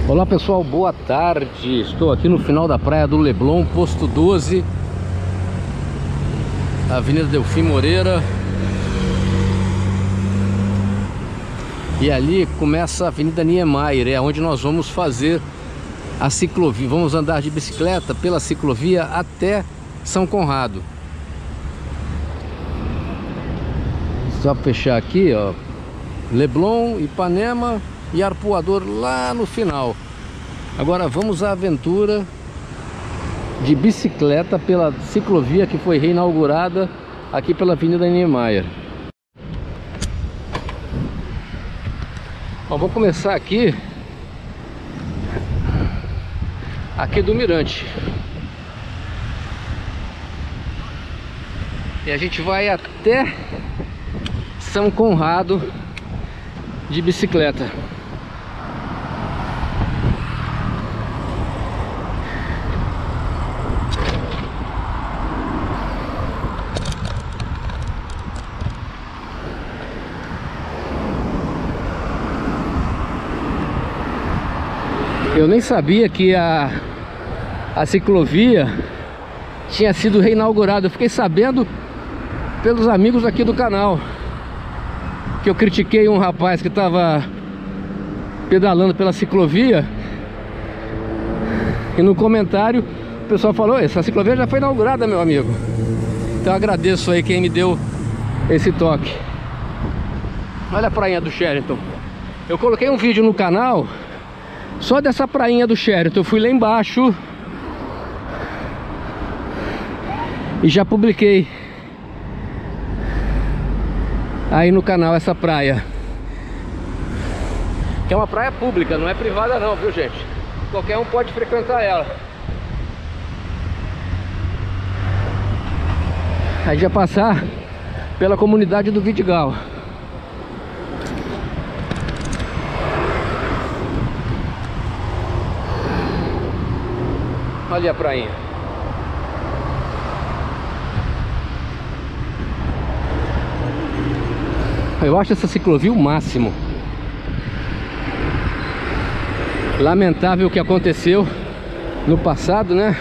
Olá pessoal, boa tarde. Estou aqui no final da praia do Leblon, posto 12, Avenida Delfim Moreira. E ali começa a Avenida Niemeyer, é onde nós vamos fazer a ciclovia. Vamos andar de bicicleta pela ciclovia até São Conrado. Só fechar aqui, ó, Leblon, Ipanema e Arpoador lá no final. Agora vamos à aventura de bicicleta pela ciclovia que foi reinaugurada aqui pela Avenida Niemeyer. Ó, vou começar aqui do Mirante. E a gente vai até São Conrado de bicicleta. Eu nem sabia que a ciclovia tinha sido reinaugurada. Eu fiquei sabendo pelos amigos aqui do canal, que eu critiquei um rapaz que estava pedalando pela ciclovia, e no comentário o pessoal falou: essa ciclovia já foi inaugurada, meu amigo. Então eu agradeço aí quem me deu esse toque. Olha a prainha do Sheraton. Eu coloquei um vídeo no canal só dessa prainha do Sheraton. Eu fui lá embaixo e já publiquei aí no canal essa praia, que é uma praia pública, não é privada não, viu gente? Qualquer um pode frequentar ela. Aí já passar pela comunidade do Vidigal. Olha a prainha. Eu acho essa ciclovia o máximo. Lamentável o que aconteceu no passado, né?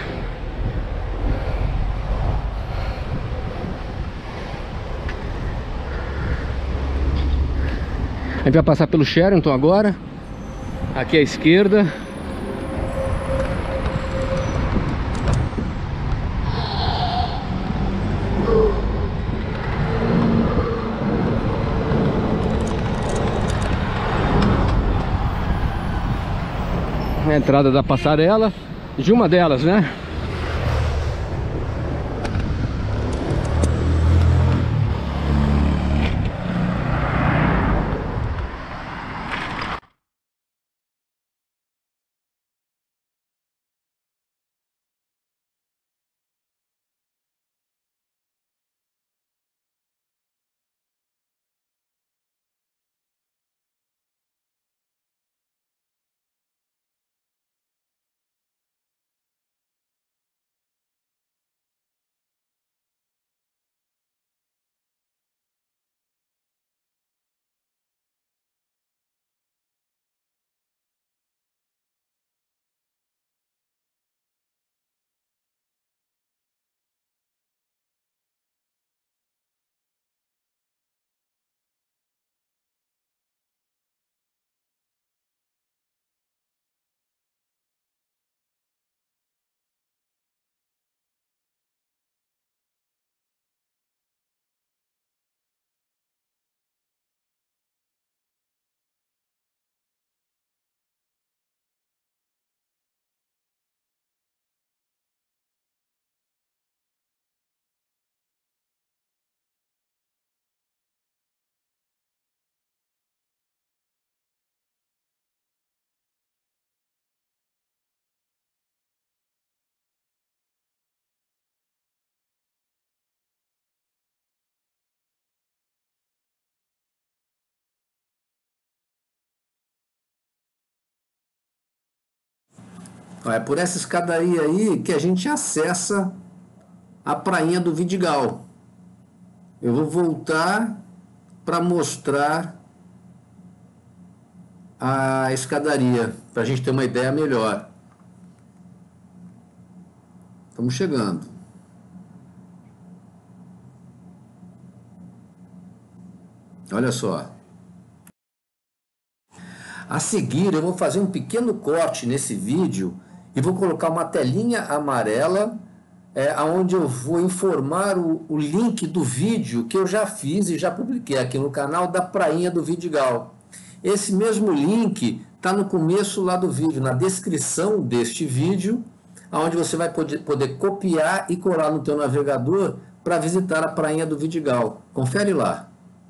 A gente vai passar pelo Sheraton agora. Aqui à esquerda. A entrada da passarela, de uma delas, né? É por essa escadaria aí que a gente acessa a prainha do Vidigal. Eu vou voltar para mostrar a escadaria, para a gente ter uma ideia melhor. Estamos chegando. Olha só. A seguir, eu vou fazer um pequeno corte nesse vídeo e vou colocar uma telinha amarela, onde eu vou informar o link do vídeo que eu já fiz e já publiquei aqui no canal da Prainha do Vidigal. Esse mesmo link está no começo lá do vídeo, na descrição deste vídeo, onde você vai poder copiar e colar no teu navegador para visitar a Prainha do Vidigal. Confere lá.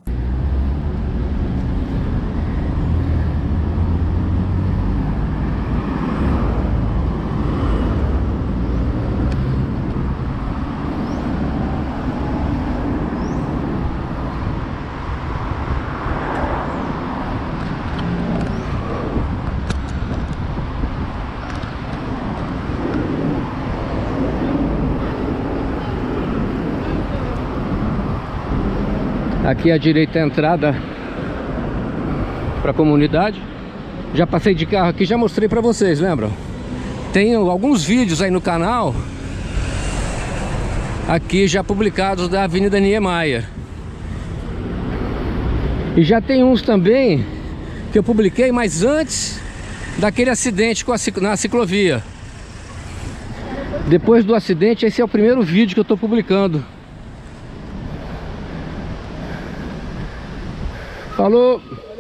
Aqui à direita é a entrada para a comunidade. Já passei de carro aqui, já mostrei para vocês, lembram? Tem alguns vídeos aí no canal aqui já publicados da Avenida Niemeyer. E já tem uns também que eu publiquei, mas antes daquele acidente na ciclovia. Depois do acidente, esse é o primeiro vídeo que eu estou publicando. Falou!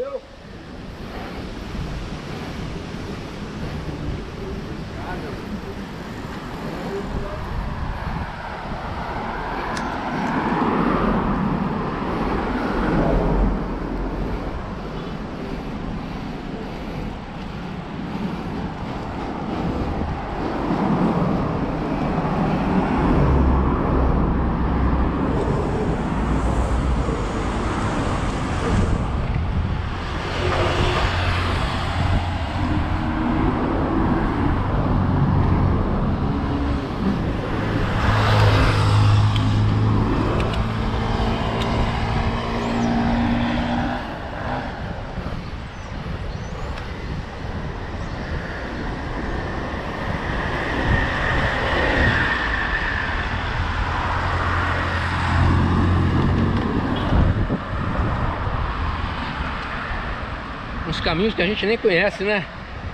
Uns caminhos que a gente nem conhece, né?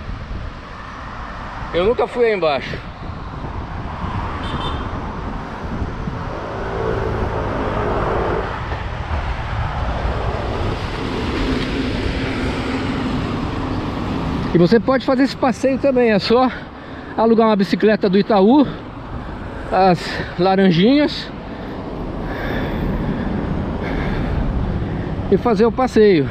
Eu nunca fui aí embaixo. E você pode fazer esse passeio também. É só alugar uma bicicleta do Itaú, as laranjinhas, e fazer o passeio.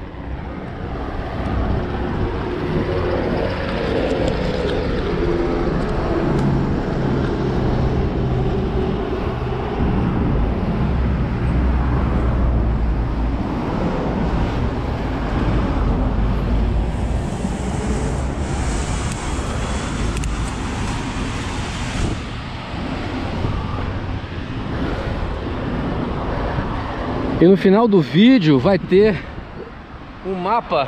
E no final do vídeo vai ter um mapa.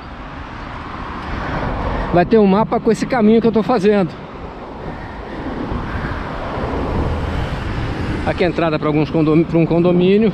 Vai ter um mapa com esse caminho que eu tô fazendo. Aqui é a entrada para um condomínio.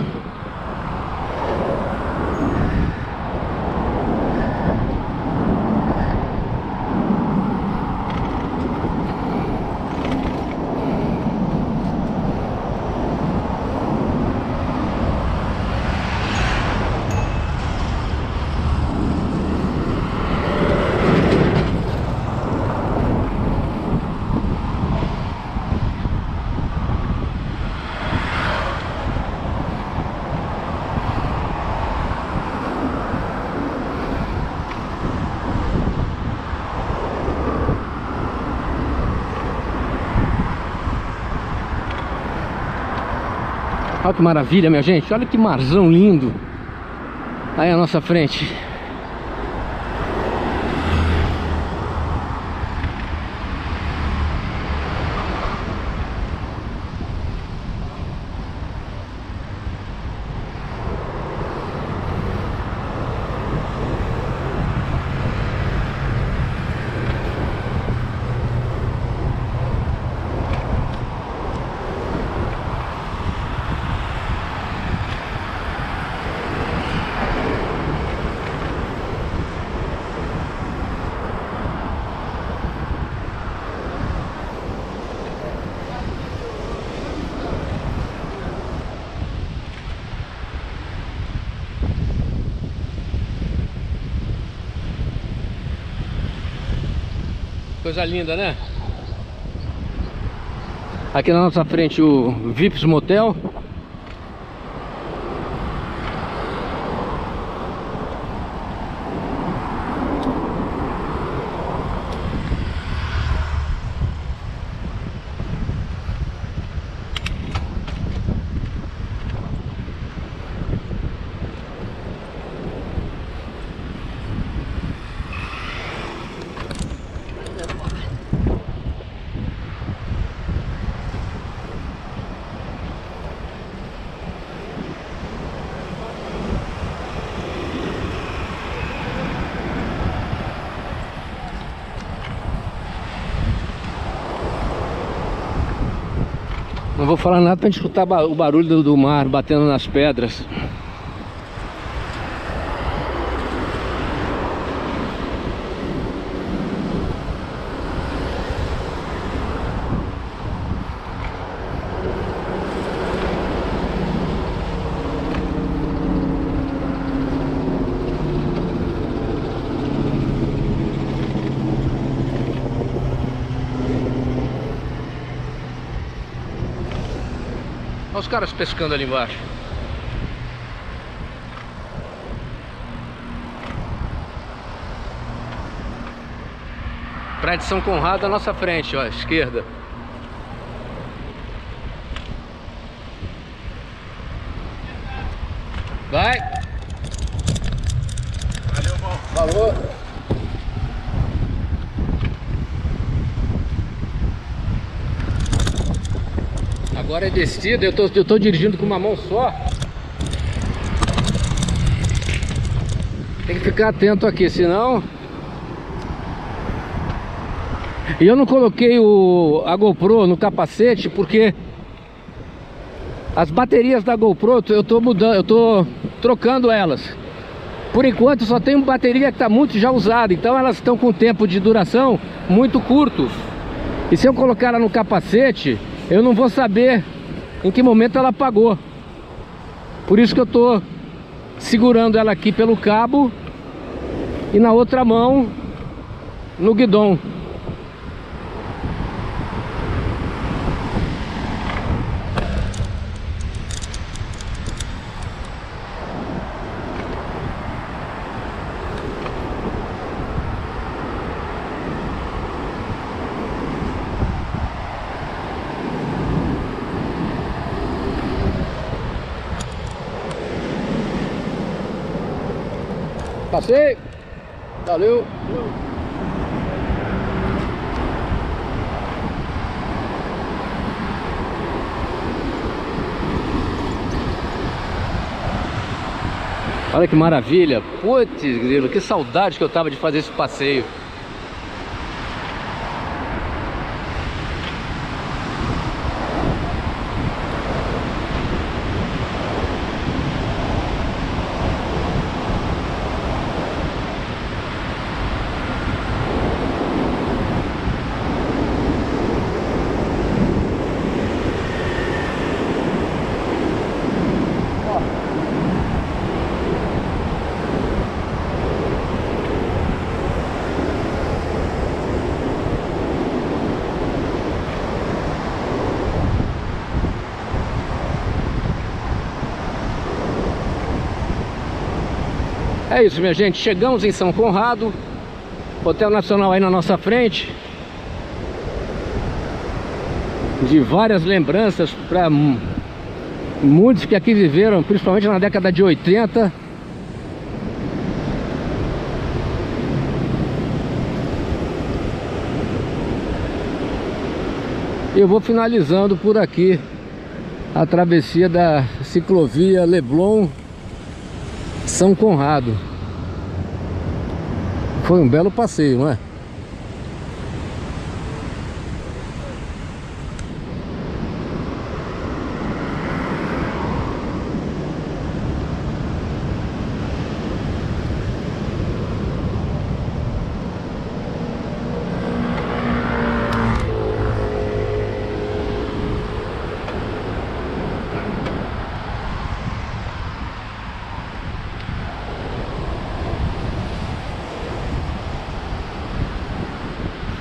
Olha que maravilha, minha gente. Olha que marzão lindo aí à nossa frente. Coisa linda, né? Aqui na nossa frente o Vips Motel. Não vou falar nada pra gente escutar o barulho do mar batendo nas pedras. Olha os caras pescando ali embaixo. Praia de São Conrado à nossa frente, ó, à esquerda. Vai! Valeu, bom. Falou! Agora é descida, eu tô dirigindo com uma mão só. Tem que ficar atento aqui, senão... E eu não coloquei a GoPro no capacete porque as baterias da GoPro eu tô trocando elas. Por enquanto só tem bateria que está muito já usada, então elas estão com tempo de duração muito curto. E se eu colocar ela no capacete, eu não vou saber em que momento ela apagou. Por isso que eu tô segurando ela aqui pelo cabo e na outra mão no guidão. Passei, valeu. Olha que maravilha. Putz, grilo, que saudade que eu tava de fazer esse passeio. É isso, minha gente, chegamos em São Conrado, Hotel Nacional aí na nossa frente, de várias lembranças para muitos que aqui viveram, principalmente na década de 80. Eu vou finalizando por aqui a travessia da ciclovia Leblon São Conrado. Foi um belo passeio, não é?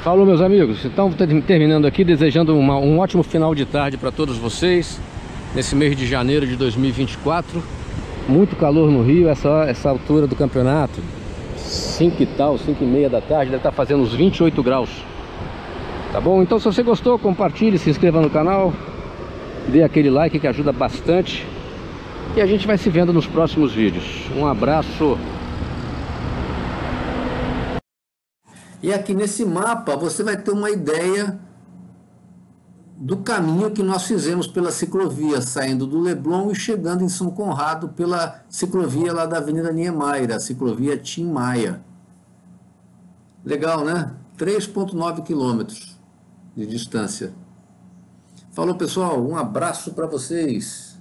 Falou, meus amigos. Então, terminando aqui, desejando um ótimo final de tarde para todos vocês. Nesse mês de janeiro de 2024. Muito calor no Rio, essa altura do campeonato. 5 e tal, 5 e meia da tarde, deve estar fazendo uns 28 graus. Tá bom? Então, se você gostou, compartilhe, se inscreva no canal. Dê aquele like que ajuda bastante. E a gente vai se vendo nos próximos vídeos. Um abraço. E aqui nesse mapa você vai ter uma ideia do caminho que nós fizemos pela ciclovia, saindo do Leblon e chegando em São Conrado pela ciclovia lá da Avenida Niemeyer, a ciclovia Tim Maia. Legal, né? 3,9 quilômetros de distância. Falou, pessoal, um abraço para vocês.